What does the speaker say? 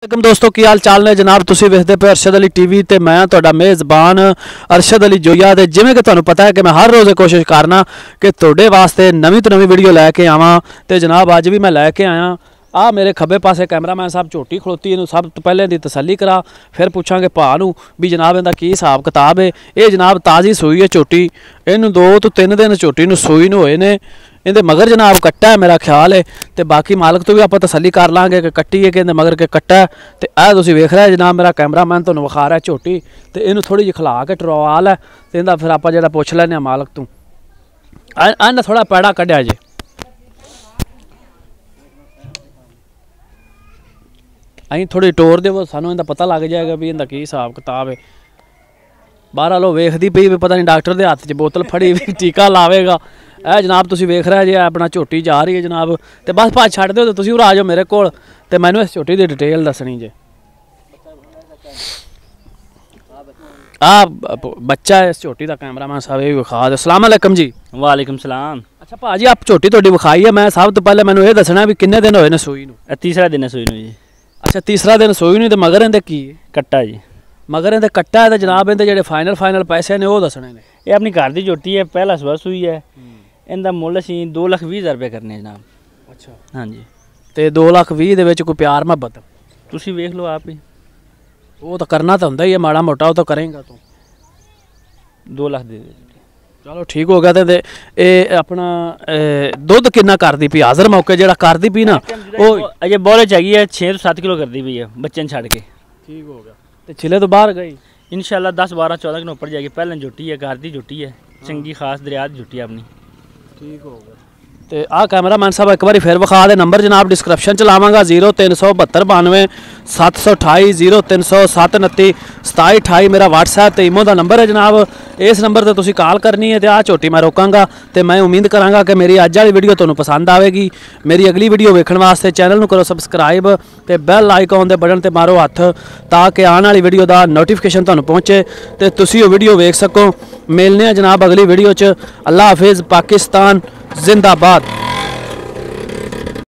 दोस्तों की हाल चाल ने जनाब तुसीं वेखदे पे अरशद अली टीवी ते मैं तुहाडा मेज़बान अरशद अली जोया ते जिवें कि तुहानूं पता है कि मैं हर रोज़ कोशिश करना कि तुहाडे वास्ते नवीं तो नवीं वीडियो लैके आवां ते जनाब अज भी मैं लैके आया आ मेरे खब्बे पासे कैमरामैन साहब झोटी खड़ोती इनू सब तो पहले दी तसल्ली करा फिर पूछांगे भा नूं भी जनाब इहदा की हिसाब किताब है। ये जनाब ताज़ी सूई है झोटी, इनू 2 तो 3 दिन झोटी नूं सूई नूं होए ने। इहदे मगर जनाब कट्टा है मेरा ख्याल है तो बाकी मालक तो भी आप तसल्ली कर लाँगे कि कट्टी है कि इहदे मगर के कट्टा है। तो यह तुसीं वेख रहे जनाब मेरा कैमरामैन तुहानूं विखा रहा है झोटी तो इनू थोड़ी जी खिला के टरवा लै तो इहदा फिर आप जिहड़ा पुछ लैने मालक तूं इन्हें थोड़ा पैड़ा कढ़िया जे अं थोड़ी टोर देवो सानू इहदा पता लग जाएगा भी इहदा की हिसाब किताब है। बाहर लो वेखदी पई भी पता नहीं डॉक्टर के हत्थ च बोतल फड़ी भी टीका लावेगा। ए जनाब तुसीं वेख रहे जे अपना झोटी जा रही है जनाब तो बस भाज छड्ड दिओ ते तुसीं आ जाओ मेरे कोल ते मैनूं इस झोटी की डिटेल दसनी जे। आ बच्चा है इस झोटी का कैमरामैन साहब ये विखा दे। अस्सलाम वालेकुम जी। वालेकुम सलाम। अच्छा भाजी आप झोटी तुहाडी विखाई है मैं सब तो पहले मैनूं ये दसना भी किन्ने दिन होए ने सूई नूं। तीसरा दिन है सूई नूं जी। अच्छा तीसरा दिन सूई नहीं तो मगर इहदे की कट्टा जी मगर इहदे कट्टा है तो जनाब इहदे जेहड़े फाइनल पैसे ने वो दसने ने। ये अपनी घर की झोटी है पहला सुबह सूई है इनका मुल असीं 2,20,000 रुपये करने जनाब। अच्छा हाँ जी तो 2,20,000 दे विच कोई प्यार मुहब्बत तुसीं वेख लो आप ही वो तो करना तो हुंदा ही है माड़ा मोटा वो तो करेंगा तू 2 लाख दे दे। चलो ठीक हो गया। तो ये अपना दुध किन्ना करदी पई हाज़र मौके जेड़ा करदी पई ना वो अजे बोले चाहिए है 6 से 7 किलो करती पई है बच्चे छड़ के। ठीक हो गया तो छिले तो बाहर गई इंशाल्लाह 10 12 14 किलो ऊपर जाएगी। पहले झोटी है घर की झोटी है चंगी खास दरिया की झोटी है अपनी। ठीक हो गया। तो आ कैमरामैन साहब एक बार फिर विखा दे नंबर जनाब डिस्क्रिप्शन च लावांगा 0372 92 728 0307 29 27 28 मेरा व्हाट्सएप तो ईमो का नंबर है जनाब। इस नंबर पर तुसीं कॉल करनी है तो आ झोटी मैं रोकांगा तो मैं उम्मीद करांगा कि मेरी अज वाली वीडियो तुहानूं पसंद आएगी। मेरी अगली वीडियो वेखण वास्ते चैनल नूं करो सबसक्राइब तो बैल आइकॉन के बटन ते मारो हथ ताकि आने वाली वीडियो का नोटिफिकेशन तुहानूं पहुँचे तो तुसीं वो वीडियो वेख सको। मिलने जनाब अगली वीडियो च। अल्लाह हाफिज़। पाकिस्तान जिंदाबाद।